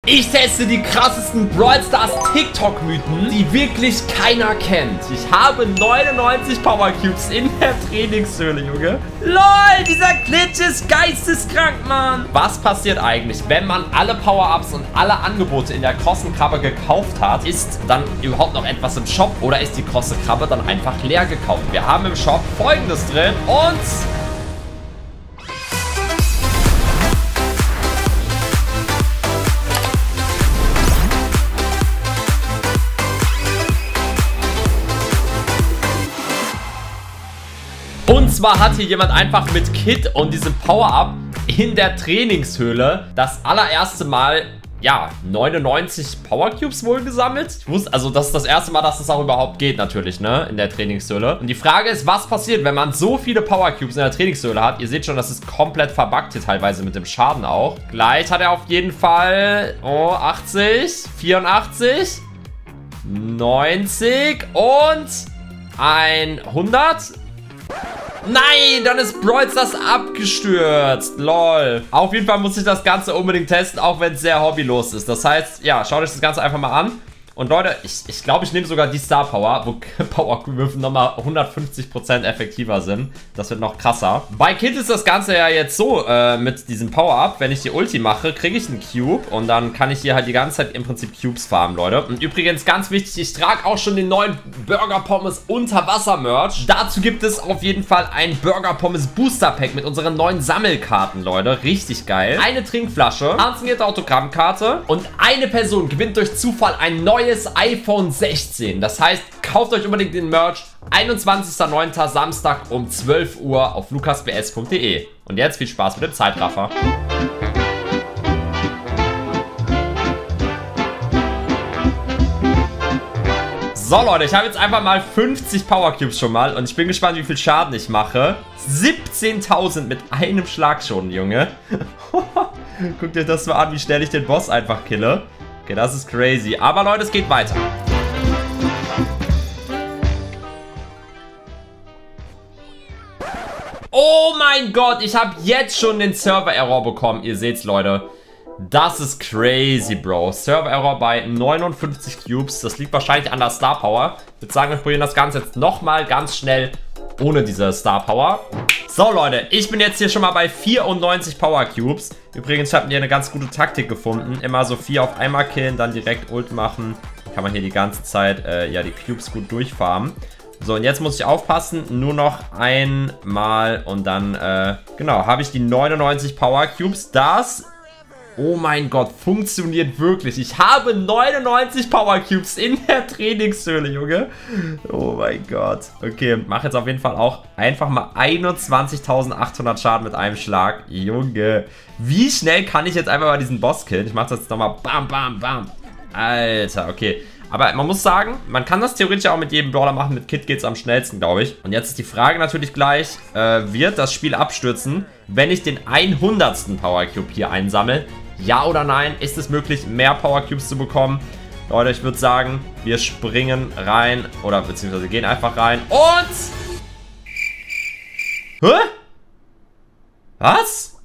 Ich teste die krassesten Brawl Stars TikTok-Mythen, die wirklich keiner kennt. Ich habe 99 Power Cubes in der Trainingshöhle, Junge. LOL, dieser Glitch ist geisteskrank, Mann. Was passiert eigentlich, wenn man alle Power-Ups und alle Angebote in der krossen Krabbe gekauft hat? Ist dann überhaupt noch etwas im Shop oder ist die krosse Krabbe dann einfach leer gekauft? Wir haben im Shop Folgendes drin Und zwar hat hier jemand einfach mit Kit und diesem Power-Up in der Trainingshöhle das allererste Mal, ja, 99 Power Cubes wohl gesammelt. Ich wusste, also das ist das erste Mal, dass das auch überhaupt geht natürlich, ne, in der Trainingshöhle. Und die Frage ist, was passiert, wenn man so viele Power Cubes in der Trainingshöhle hat? Ihr seht schon, das ist komplett verbuggt hier teilweise mit dem Schaden auch. Gleich hat er auf jeden Fall, 80, 84, 90 und 100. Nein, dann ist Brawl Stars abgestürzt. Lol. Auf jeden Fall muss ich das Ganze unbedingt testen, auch wenn es sehr hobbylos ist. Das heißt, ja, schaut euch das Ganze einfach mal an. Und Leute, ich glaube, ich nehme sogar die Star Power, wo Powerwürfen nochmal 150% effektiver sind. Das wird noch krasser. Bei Kit ist das Ganze ja jetzt so, mit diesem Power-Up, wenn ich die Ulti mache, kriege ich einen Cube. Und dann kann ich hier halt die ganze Zeit im Prinzip Cubes farmen, Leute. Und übrigens, ganz wichtig, ich trage auch schon den neuen Burger Pommes Unterwasser-Merch. Dazu gibt es auf jeden Fall ein Burger Pommes Booster Pack mit unseren neuen Sammelkarten, Leute. Richtig geil. Eine Trinkflasche, signierte Autogrammkarte und eine Person gewinnt durch Zufall ein neues iPhone 16. Das heißt, kauft euch unbedingt den Merch. 21.09. Samstag um 12 Uhr auf lukasbs.de. Und jetzt viel Spaß mit dem Zeitraffer. So Leute, ich habe jetzt einfach mal 50 Power Cubes schon mal und ich bin gespannt, wie viel Schaden ich mache. 17.000 mit einem Schlag schon, Junge. Guckt euch das mal an, wie schnell ich den Boss einfach kille. Okay, das ist crazy. Aber Leute, es geht weiter. Oh mein Gott, ich habe jetzt schon den Server-Error bekommen. Ihr seht's, Leute. Das ist crazy, Bro. Server-Error bei 59 Cubes. Das liegt wahrscheinlich an der Star Power. Ich würde sagen, wir probieren das Ganze jetzt nochmal ganz schnell ohne diese Star Power. So, Leute, ich bin jetzt hier schon mal bei 94 Power Cubes. Übrigens, ich habe mir eine ganz gute Taktik gefunden. Immer so 4 auf einmal killen, dann direkt Ult machen. Kann man hier die ganze Zeit, ja, die Cubes gut durchfarmen. So, und jetzt muss ich aufpassen. Nur noch einmal und dann, genau, habe ich die 99 Power Cubes. Das... Oh mein Gott, funktioniert wirklich. Ich habe 99 Power Cubes in der Trainingshöhle, Junge. Oh mein Gott. Okay, mache jetzt auf jeden Fall auch einfach mal 21.800 Schaden mit einem Schlag. Junge, wie schnell kann ich jetzt einfach mal diesen Boss killen? Ich mache das jetzt nochmal bam, bam, bam. Alter, okay. Aber man muss sagen, man kann das theoretisch auch mit jedem Brawler machen. Mit Kit geht es am schnellsten, glaube ich. Und jetzt ist die Frage natürlich gleich, wird das Spiel abstürzen, wenn ich den 100. Power Cube hier einsammle? Ja oder nein? Ist es möglich, mehr Power Cubes zu bekommen? Leute, ich würde sagen, wir springen rein. Oder beziehungsweise gehen einfach rein. Und... Hä? Was?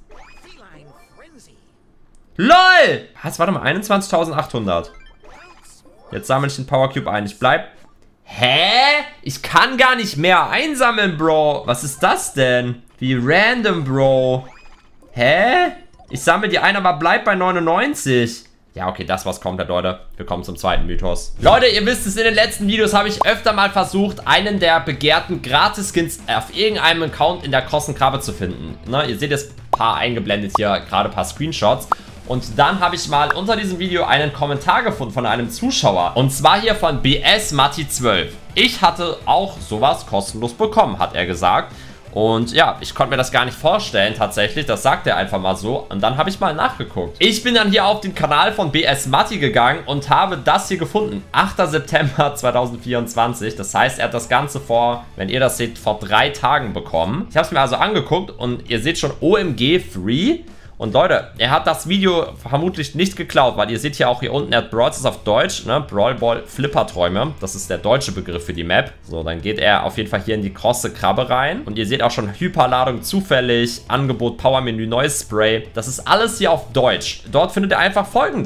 LOL! Was? Warte mal, 21.800. Jetzt sammle ich den Power Cube ein. Ich bleib... Hä? Ich kann gar nicht mehr einsammeln, Bro. Was ist das denn? Wie random, Bro. Hä? Ich sammle die ein, aber bleib bei 99. Ja, okay, das war's komplett, Leute. Wir kommen zum zweiten Mythos. Leute, ihr wisst es, in den letzten Videos habe ich öfter mal versucht, einen der begehrten Gratis-Skins auf irgendeinem Account in der krossen Krabbe zu finden. Ne, ihr seht jetzt ein paar eingeblendet hier, gerade ein paar Screenshots. Und dann habe ich mal unter diesem Video einen Kommentar gefunden von einem Zuschauer. Und zwar hier von BSMatti12. Ich hatte auch sowas kostenlos bekommen, hat er gesagt. Und ja, ich konnte mir das gar nicht vorstellen tatsächlich, das sagt er einfach mal so. Und dann habe ich mal nachgeguckt. Ich bin dann hier auf den Kanal von BS Matti gegangen und habe das hier gefunden. 8. September 2024. Das heißt, er hat das Ganze vor, wenn ihr das seht, vor 3 Tagen bekommen. Ich habe es mir also angeguckt und ihr seht schon OMG Free. Und Leute, er hat das Video vermutlich nicht geklaut, weil ihr seht hier auch hier unten, er hat Brawl Stars auf Deutsch, ne? Brawl Ball Flipperträume. Das ist der deutsche Begriff für die Map. So, dann geht er auf jeden Fall hier in die krosse Krabbe rein. Und ihr seht auch schon Hyperladung zufällig, Angebot, Powermenü, neues Spray. Das ist alles hier auf Deutsch. Dort findet ihr einfach Folgendes.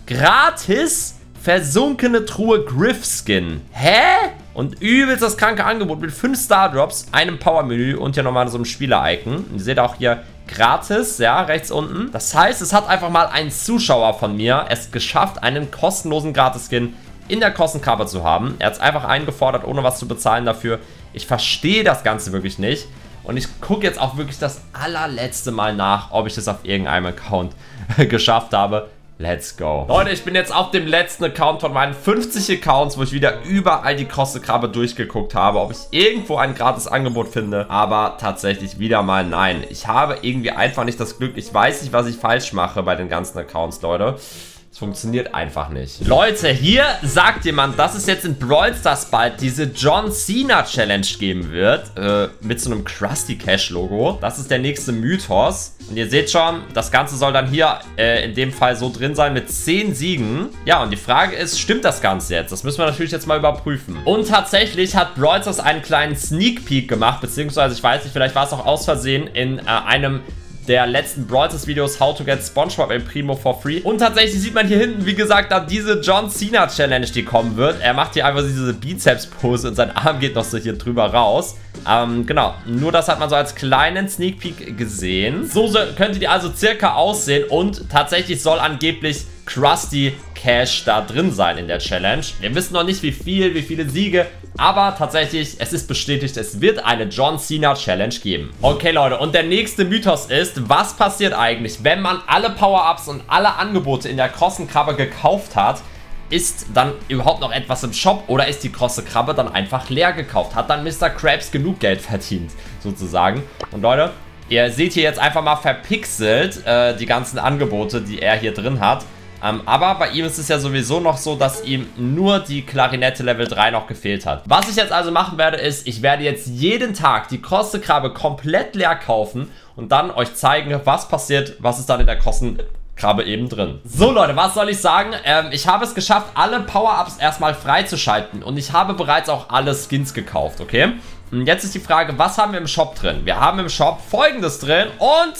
Gratis versunkene Truhe Griff Skin. Hä? Und übelst das kranke Angebot mit 5 Stardrops, einem Power-Menü und hier nochmal so einem Spieler-Icon. Ihr seht auch hier gratis, ja, rechts unten. Das heißt, es hat einfach mal ein Zuschauer von mir es geschafft, einen kostenlosen Gratis-Skin in der Kostenkrabbe zu haben. Er hat es einfach eingefordert, ohne was zu bezahlen dafür. Ich verstehe das Ganze wirklich nicht. Und ich gucke jetzt auch wirklich das allerletzte Mal nach, ob ich das auf irgendeinem Account geschafft habe. Let's go. Leute, ich bin jetzt auf dem letzten Account von meinen 50 Accounts, wo ich wieder überall die Krabbe durchgeguckt habe, ob ich irgendwo ein gratis Angebot finde. Aber tatsächlich wieder mal nein. Ich habe irgendwie einfach nicht das Glück. Ich weiß nicht, was ich falsch mache bei den ganzen Accounts, Leute. Es funktioniert einfach nicht. Leute, hier sagt jemand, dass es jetzt in Brawl Stars bald diese John Cena Challenge geben wird. Mit so einem Krusty Cash Logo. Das ist der nächste Mythos. Und ihr seht schon, das Ganze soll dann hier in dem Fall so drin sein mit 10 Siegen. Ja, und die Frage ist, stimmt das Ganze jetzt? Das müssen wir natürlich jetzt mal überprüfen. Und tatsächlich hat Brawl Stars einen kleinen Sneak Peek gemacht, beziehungsweise, ich weiß nicht, vielleicht war es auch aus Versehen in einem der letzten Brawl Stars Videos, How to Get SpongeBob El Primo for Free. Und tatsächlich sieht man hier hinten, wie gesagt, da diese John Cena Challenge, die kommen wird. Er macht hier einfach diese Bizeps-Pose und sein Arm geht noch so hier drüber raus. Genau, nur das hat man so als kleinen Sneak Peek gesehen. So könnte die also circa aussehen und tatsächlich soll angeblich Krusty Cash da drin sein in der Challenge. Wir wissen noch nicht wie viele Siege, aber tatsächlich, es ist bestätigt, es wird eine John Cena Challenge geben. Okay, Leute, und der nächste Mythos ist, was passiert eigentlich, wenn man alle Power-Ups und alle Angebote in der Krabbe gekauft hat? Ist dann überhaupt noch etwas im Shop oder ist die Krabbe dann einfach leer gekauft? Hat dann Mr. Krabs genug Geld verdient, sozusagen? Und Leute, ihr seht hier jetzt einfach mal verpixelt die ganzen Angebote, die er hier drin hat. Aber bei ihm ist es ja sowieso noch so, dass ihm nur die Klarinette Level 3 noch gefehlt hat. Was ich jetzt also machen werde, ist, ich werde jetzt jeden Tag die Krabbe komplett leer kaufen und dann euch zeigen, was passiert, was ist dann in der Krabbe eben drin. So, Leute, was soll ich sagen? Ich habe es geschafft, alle Power-Ups erstmal freizuschalten und ich habe bereits auch alle Skins gekauft, okay? Und jetzt ist die Frage, was haben wir im Shop drin? Wir haben im Shop Folgendes drin und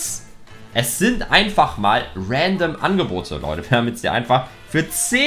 es sind einfach mal random Angebote, Leute. Wir haben jetzt hier einfach für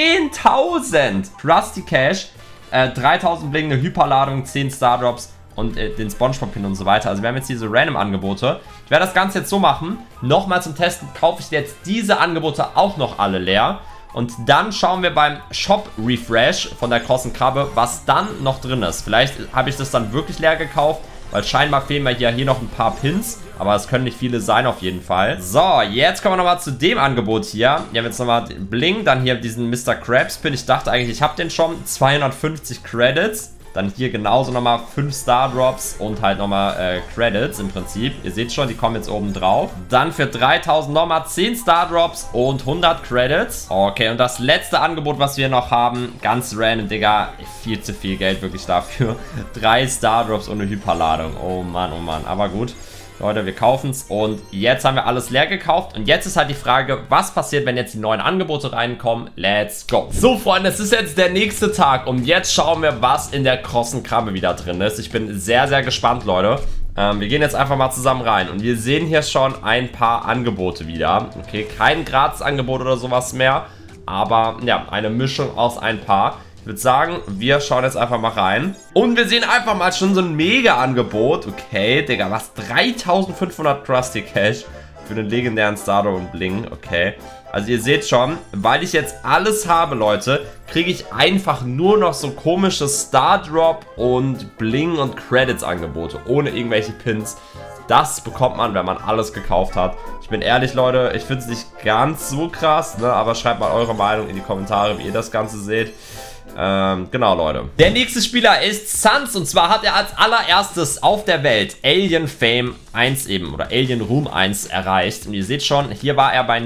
10.000 Krusty Cash, 3.000 Bling, eine Hyperladung, 10 Stardrops und den SpongeBob-Pin und so weiter. Also wir haben jetzt diese random Angebote. Ich werde das Ganze jetzt so machen. Nochmal zum Testen kaufe ich jetzt diese Angebote auch noch alle leer. Und dann schauen wir beim Shop-Refresh von der Krabbe, was dann noch drin ist. Vielleicht habe ich das dann wirklich leer gekauft, weil scheinbar fehlen mir hier noch ein paar Pins. Aber es können nicht viele sein auf jeden Fall. So, jetzt kommen wir nochmal zu dem Angebot hier. Wir haben jetzt nochmal Bling, dann hier diesen Mr. Krabs Pin. Ich dachte eigentlich, ich habe den schon. 250 Credits. Dann hier genauso nochmal 5 Stardrops und halt nochmal Credits im Prinzip. Ihr seht schon, die kommen jetzt oben drauf. Dann für 3000 nochmal 10 Stardrops und 100 Credits. Okay, und das letzte Angebot, was wir noch haben, ganz random, Digga. Viel zu viel Geld wirklich dafür. 3 Stardrops und eine Hyperladung. Oh Mann, aber gut. Leute, wir kaufen es und jetzt haben wir alles leer gekauft und jetzt ist halt die Frage, was passiert, wenn jetzt die neuen Angebote reinkommen? Let's go! So, Freunde, es ist jetzt der nächste Tag und jetzt schauen wir, was in der Krabbe wieder drin ist. Ich bin sehr, sehr gespannt, Leute. Wir gehen jetzt einfach mal zusammen rein und wir sehen hier schon ein paar Angebote wieder. Okay, kein Gratis-Angebot oder sowas mehr, aber ja, eine Mischung aus ein paar. Ich würde sagen, wir schauen jetzt einfach mal rein. Und wir sehen einfach mal schon so ein Mega-Angebot. Okay, Digga, was? 3500 Krusty Cash für den legendären Stardrop und Bling. Okay, also ihr seht schon, weil ich jetzt alles habe, Leute, kriege ich einfach nur noch so komische Stardrop und Bling und Credits-Angebote. Ohne irgendwelche Pins. Das bekommt man, wenn man alles gekauft hat. Ich bin ehrlich, Leute, ich finde es nicht ganz so krass, ne? Aber schreibt mal eure Meinung in die Kommentare, wie ihr das Ganze seht. Genau, Leute. Der nächste Spieler ist Sans und zwar hat er als allererstes auf der Welt Alien Fame 1 eben oder Alien Room 1 erreicht. Und ihr seht schon, hier war er bei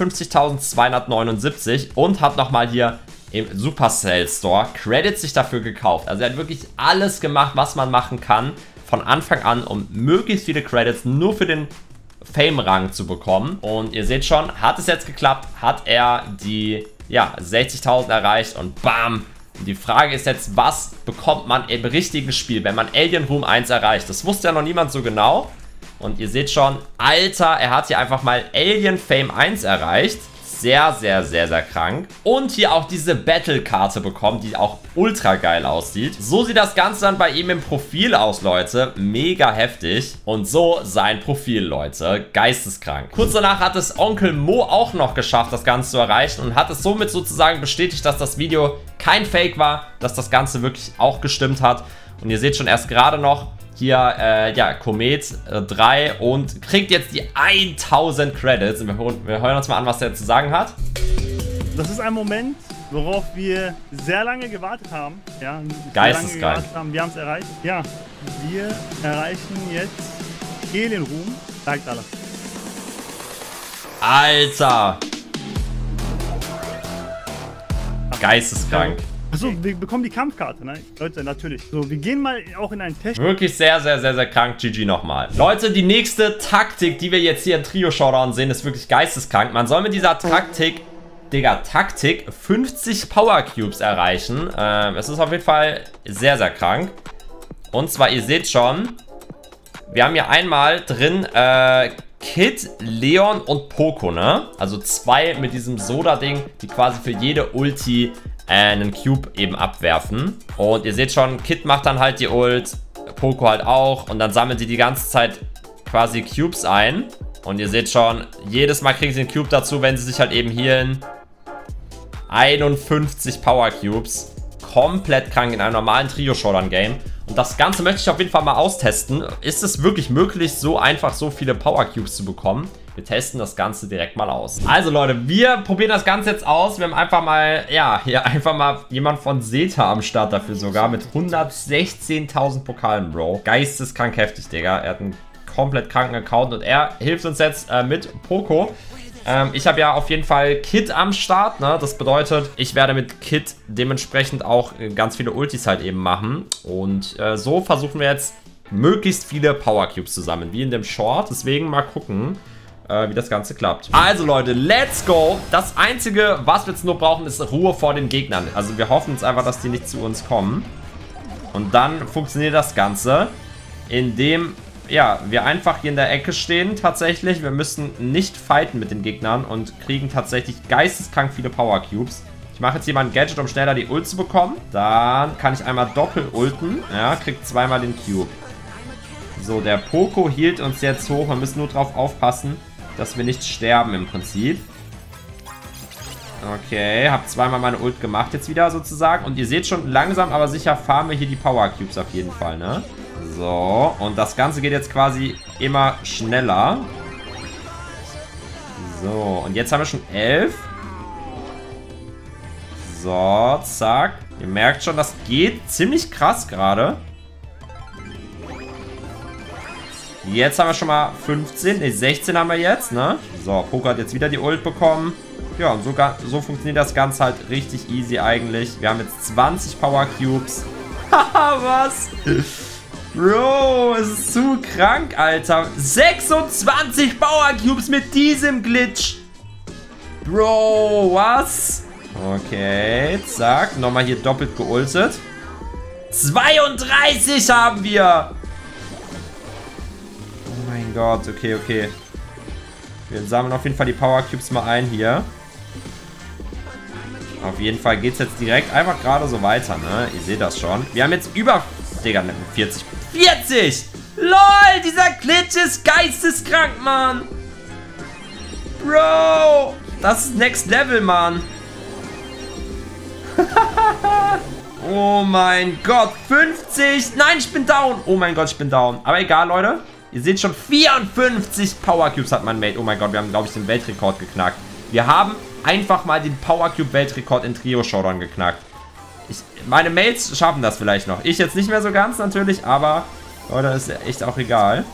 59.279 und hat nochmal hier im Supercell Store Credits sich dafür gekauft. Also er hat wirklich alles gemacht, was man machen kann, von Anfang an, um möglichst viele Credits nur für den Fame-Rang zu bekommen. Und ihr seht schon, hat es jetzt geklappt, hat er die, ja, 60.000 erreicht und bam! Und die Frage ist jetzt, was bekommt man im richtigen Spiel, wenn man Alien Room 1 erreicht? Das wusste ja noch niemand so genau. Und ihr seht schon, Alter, er hat hier einfach mal Alien Fame 1 erreicht. sehr, sehr, sehr, sehr krank. Und hier auch diese Battle-Karte bekommen, die auch ultra geil aussieht. So sieht das Ganze dann bei ihm im Profil aus, Leute. Mega heftig. Und so sein Profil, Leute. Geisteskrank. Kurz danach hat es Onkel Mo auch noch geschafft, das Ganze zu erreichen und hat es somit sozusagen bestätigt, dass das Video kein Fake war, dass das Ganze wirklich auch gestimmt hat. Und ihr seht schon erst gerade noch hier, ja, Komet 3 und kriegt jetzt die 1000 Credits. Und wir hören uns mal an, was er zu sagen hat. Das ist ein Moment, worauf wir sehr lange gewartet haben. Ja, geisteskrank. Wir haben es erreicht. Ja, wir erreichen jetzt Helienruhm. Sagt alle. Alter! Geisteskrank. Achso, wir bekommen die Kampfkarte, ne? Leute, natürlich. So, wir gehen mal auch in einen Test. Wirklich sehr, sehr, sehr, sehr krank. GG nochmal. Leute, die nächste Taktik, die wir jetzt hier im Trio-Showdown sehen, ist wirklich geisteskrank. Man soll mit dieser Taktik, Digga, 50 Power Cubes erreichen. Es ist auf jeden Fall sehr, sehr krank. Und zwar, ihr seht schon, wir haben hier einmal drin, Kid, Leon und Poco, ne? Also 2 mit diesem Soda-Ding, die quasi für jede Ulti einen Cube eben abwerfen. Und ihr seht schon, Kid macht dann halt die Ult, Poco halt auch. Und dann sammeln sie die ganze Zeit quasi Cubes ein. Und ihr seht schon, jedes Mal kriegen sie einen Cube dazu, wenn sie sich halt eben hier in 51 Power Cubes. Komplett krank in einem normalen Trio-Showdown-Game. Und das Ganze möchte ich auf jeden Fall mal austesten. Ist es wirklich möglich, so einfach so viele Power Cubes zu bekommen? Wir testen das Ganze direkt mal aus. Also Leute, wir probieren das Ganze jetzt aus. Wir haben einfach mal, ja, hier einfach mal jemand von Zeta am Start dafür sogar. Mit 116.000 Pokalen, Bro. Geisteskrank heftig, Digga. Er hat einen komplett kranken Account und er hilft uns jetzt mit Poco. Ich habe ja auf jeden Fall Kid am Start, ne? Das bedeutet, ich werde mit Kid dementsprechend auch ganz viele Ultis halt eben machen. Und so versuchen wir jetzt möglichst viele Power Cubes zu sammeln, wie in dem Short. Deswegen mal gucken, wie das Ganze klappt. Also Leute, let's go. Das Einzige, was wir jetzt nur brauchen, ist Ruhe vor den Gegnern. Also wir hoffen jetzt einfach, dass die nicht zu uns kommen. Und dann funktioniert das Ganze, indem, ja, wir einfach hier in der Ecke stehen tatsächlich. Wir müssen nicht fighten mit den Gegnern und kriegen tatsächlich geisteskrank viele Power Cubes. Ich mache jetzt hier mal ein Gadget, um schneller die Ult zu bekommen. Dann kann ich einmal doppelt ulten. Ja, kriegt zweimal den Cube. So, der Poco hielt uns jetzt hoch. Wir müssen nur drauf aufpassen, dass wir nicht sterben im Prinzip. Okay, habe zweimal meine Ult gemacht jetzt wieder sozusagen. Und ihr seht schon, langsam aber sicher farmen wir hier die Power Cubes auf jeden Fall, ne? So, und das Ganze geht jetzt quasi immer schneller. So, und jetzt haben wir schon 11. So, zack. Ihr merkt schon, das geht ziemlich krass gerade. Jetzt haben wir schon mal 15, ne, 16 haben wir jetzt, ne? So, Poco hat jetzt wieder die Ult bekommen. Ja, und so funktioniert das Ganze halt richtig easy eigentlich. Wir haben jetzt 20 Power Cubes. Haha, was? Bro, es ist zu krank, Alter. 26 Power Cubes mit diesem Glitch. Bro, was? Okay, zack. Nochmal hier doppelt geultet. 32 haben wir. Oh mein Gott, okay, okay. Wir sammeln auf jeden Fall die Power Cubes mal ein hier. Auf jeden Fall geht es jetzt direkt einfach gerade so weiter, ne? Ihr seht das schon. Wir haben jetzt über... Digga, 40. 40! LOL, dieser Glitch ist geisteskrank, Mann. Bro, das ist Next Level, Mann. Oh mein Gott, 50. Nein, ich bin down. Oh mein Gott, ich bin down. Aber egal, Leute. Ihr seht schon, 54 Power Cubes hat mein Mate. Oh mein Gott, wir haben, glaube ich, den Weltrekord geknackt. Wir haben einfach mal den Power Cube Weltrekord in Trio Showdown geknackt. Meine Mates schaffen das vielleicht noch. Ich jetzt nicht mehr so ganz natürlich, aber Leute, ist echt auch egal.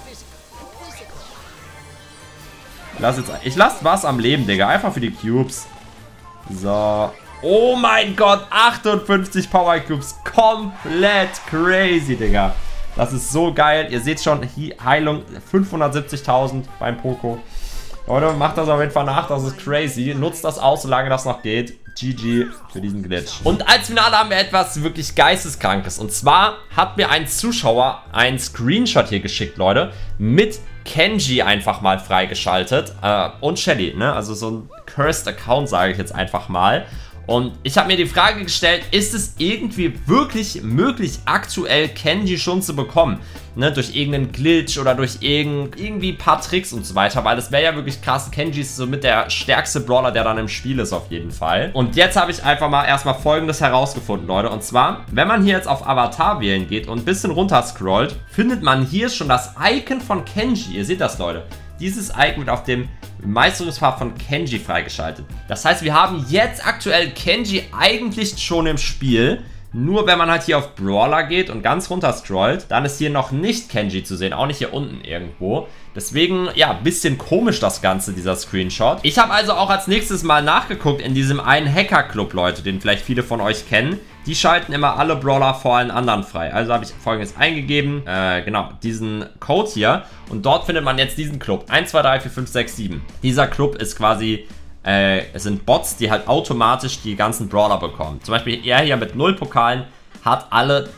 Ich lasse was am Leben, Digga. Einfach für die Cubes. So. Oh mein Gott, 58 Power Cubes. Komplett crazy, Digga. Das ist so geil. Ihr seht schon, Heilung 570.000 beim Poco. Leute, macht das auf jeden Fall nach. Das ist crazy. Nutzt das aus, solange das noch geht. GG für diesen Glitch. Und als Finale haben wir etwas wirklich Geisteskrankes. Und zwar hat mir ein Zuschauer einen Screenshot hier geschickt, Leute, mit Kenji einfach mal freigeschaltet. Und Shelly, ne? Also so ein Cursed Account, sage ich jetzt einfach mal. Und ich habe mir die Frage gestellt, ist es irgendwie wirklich möglich, aktuell Kenji schon zu bekommen? Ne, durch irgendeinen Glitch oder durch irgendwie ein paar Tricks und so weiter, weil das wäre ja wirklich krass. Kenji ist so mit der stärkste Brawler, der dann im Spiel ist auf jeden Fall. Und jetzt habe ich einfach mal erstmal Folgendes herausgefunden, Leute. Und zwar, wenn man hier jetzt auf Avatar wählen geht und ein bisschen runter scrollt, findet man hier schon das Icon von Kenji. Ihr seht das, Leute. Dieses Icon wird auf dem Meisterungspfad von Kenji freigeschaltet. Das heißt, wir haben jetzt aktuell Kenji eigentlich schon im Spiel. Nur wenn man halt hier auf Brawler geht und ganz runter scrollt, dann ist hier noch nicht Kenji zu sehen, auch nicht hier unten irgendwo. Deswegen, ja, ein bisschen komisch das Ganze, dieser Screenshot. Ich habe also auch als nächstes mal nachgeguckt in diesem einen Hacker-Club, Leute, den vielleicht viele von euch kennen. Die schalten immer alle Brawler vor allen anderen frei. Also habe ich Folgendes eingegeben, genau, diesen Code hier. Und dort findet man jetzt diesen Club, 1, 2, 3, 4, 5, 6, 7. Dieser Club ist quasi... es sind Bots, die halt automatisch die ganzen Brawler bekommen. Zum Beispiel er hier mit 0 Pokalen hat alle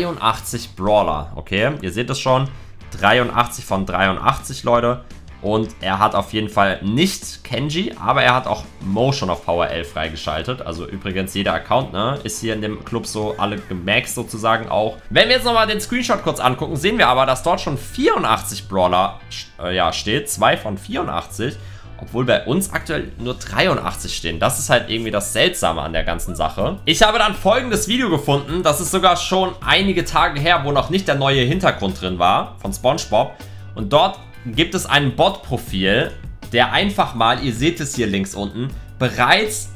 83 Brawler. Okay, ihr seht es schon. 83 von 83, Leute. Und er hat auf jeden Fall nicht Kenji, aber er hat auch Mo schon auf Power 11 freigeschaltet. Also übrigens jeder Account, ne, ist hier in dem Club so alle gemaxt sozusagen auch. Wenn wir jetzt nochmal den Screenshot kurz angucken, sehen wir aber, dass dort schon 84 Brawler steht. 2 von 84. Obwohl bei uns aktuell nur 83 stehen. Das ist halt irgendwie das Seltsame an der ganzen Sache. Ich habe dann folgendes Video gefunden. Das ist sogar schon einige Tage her, wo noch nicht der neue Hintergrund drin war. Von SpongeBob. Und dort gibt es ein Bot-Profil, der einfach mal, ihr seht es hier links unten, bereits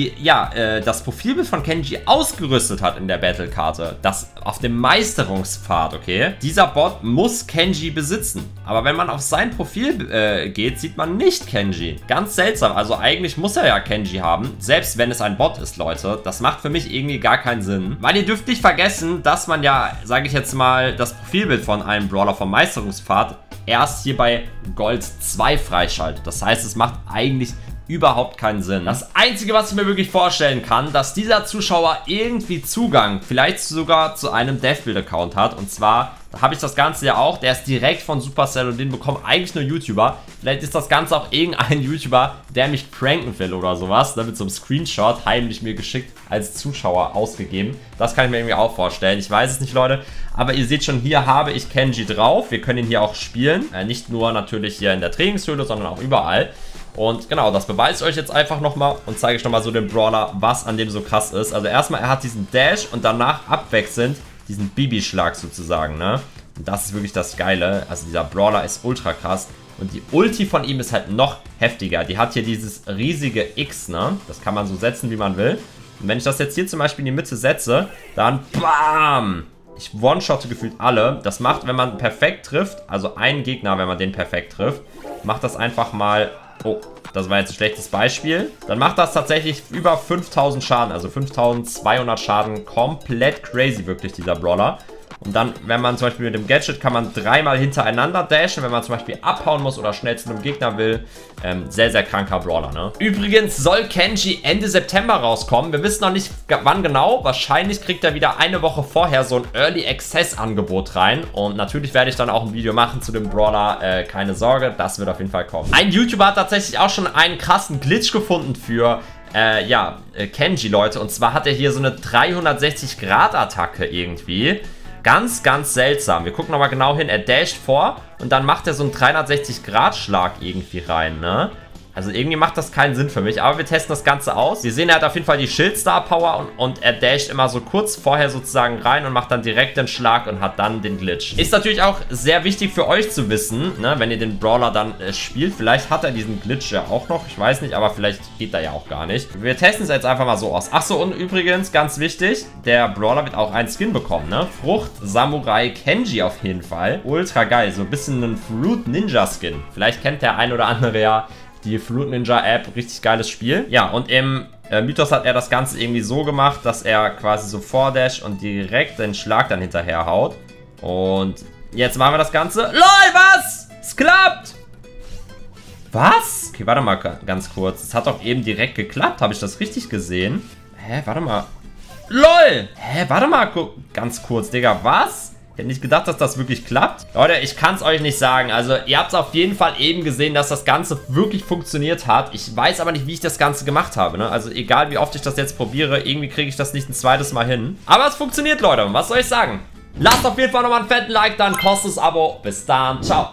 das Profilbild von Kenji ausgerüstet hat in der Battle-Karte. Das auf dem Meisterungspfad, okay? Dieser Bot muss Kenji besitzen. Aber wenn man auf sein Profil geht, sieht man nicht Kenji. Ganz seltsam. Also eigentlich muss er ja Kenji haben. Selbst wenn es ein Bot ist, Leute. Das macht für mich irgendwie gar keinen Sinn. Weil ihr dürft nicht vergessen, dass man ja, sage ich jetzt mal, das Profilbild von einem Brawler vom Meisterungspfad erst hier bei Gold 2 freischaltet. Das heißt, es macht eigentlich überhaupt keinen Sinn. Das Einzige, was ich mir wirklich vorstellen kann, dass dieser Zuschauer irgendwie Zugang, vielleicht sogar zu einem Deathbuild-Account hat. Und zwar habe ich das Ganze ja auch, der ist direkt von Supercell und den bekommen eigentlich nur YouTuber. Vielleicht ist das Ganze auch irgendein YouTuber, der mich pranken will oder sowas, ne, mit so einem Screenshot heimlich mir geschickt als Zuschauer ausgegeben. Das kann ich mir irgendwie auch vorstellen. Ich weiß es nicht, Leute. Aber ihr seht schon, hier habe ich Kenji drauf. Wir können ihn hier auch spielen. Nicht nur natürlich hier in der Trainingshöhle, sondern auch überall. Und genau, das beweise ich euch jetzt einfach nochmal und zeige ich nochmal so dem Brawler, was an dem so krass ist. Also erstmal, er hat diesen Dash und danach abwechselnd diesen Bibi-Schlag sozusagen, ne? Und das ist wirklich das Geile. Also dieser Brawler ist ultra krass. Und die Ulti von ihm ist halt noch heftiger. Die hat hier dieses riesige X, ne? Das kann man so setzen, wie man will. Und wenn ich das jetzt hier zum Beispiel in die Mitte setze, dann BAM! Ich one-shotte gefühlt alle. Das macht, wenn man perfekt trifft, also einen Gegner, wenn man den perfekt trifft, macht das einfach mal... Oh, das war jetzt ein schlechtes Beispiel. Dann macht das tatsächlich über 5000 Schaden, also 5200 Schaden. Komplett crazy, wirklich, dieser Brawler. Und dann, wenn man zum Beispiel mit dem Gadget, kann man dreimal hintereinander dashen, wenn man zum Beispiel abhauen muss oder schnell zu einem Gegner will. Sehr, sehr kranker Brawler, ne? Übrigens soll Kenji Ende September rauskommen. Wir wissen noch nicht, wann genau. Wahrscheinlich kriegt er wieder eine Woche vorher so ein Early Access Angebot rein. Und natürlich werde ich dann auch ein Video machen zu dem Brawler. Keine Sorge, das wird auf jeden Fall kommen. Ein YouTuber hat tatsächlich auch schon einen krassen Glitch gefunden für... Kenji, Leute. Und zwar hat er hier so eine 360-Grad-Attacke irgendwie. Ganz, ganz seltsam. Wir gucken nochmal genau hin. Er dasht vor und dann macht er so einen 360-Grad-Schlag irgendwie rein, ne? Also irgendwie macht das keinen Sinn für mich, aber wir testen das Ganze aus. Wir sehen, er hat auf jeden Fall die Shield-Star-Power und er dasht immer so kurz vorher sozusagen rein und macht dann direkt den Schlag und hat dann den Glitch. Ist natürlich auch sehr wichtig für euch zu wissen, ne, wenn ihr den Brawler dann spielt. Vielleicht hat er diesen Glitch ja auch noch, ich weiß nicht, aber vielleicht geht er ja auch gar nicht. Wir testen es jetzt einfach mal so aus. Achso, und übrigens, ganz wichtig, der Brawler wird auch einen Skin bekommen, ne? Frucht Samurai Kenji auf jeden Fall. Ultra geil, so ein bisschen ein Fruit Ninja Skin. Vielleicht kennt der ein oder andere ja die Fruit Ninja App, richtig geiles Spiel. Ja, und im Mythos hat er das Ganze irgendwie so gemacht, dass er quasi so vordasht und direkt den Schlag dann hinterher haut. Und jetzt machen wir das Ganze. LOL, was? Es klappt! Was? Okay, warte mal ganz kurz. Es hat doch eben direkt geklappt. Habe ich das richtig gesehen? Hä, warte mal. LOL! Hä, warte mal ganz kurz, Digga. Was? Ich hätte nicht gedacht, dass das wirklich klappt. Leute, ich kann es euch nicht sagen. Also, ihr habt es auf jeden Fall eben gesehen, dass das Ganze wirklich funktioniert hat. Ich weiß aber nicht, wie ich das Ganze gemacht habe, ne? Also, egal wie oft ich das jetzt probiere, irgendwie kriege ich das nicht ein zweites Mal hin. Aber es funktioniert, Leute. Was soll ich sagen? Lasst auf jeden Fall nochmal einen fetten Like, dann kostet das Abo. Bis dann. Ciao.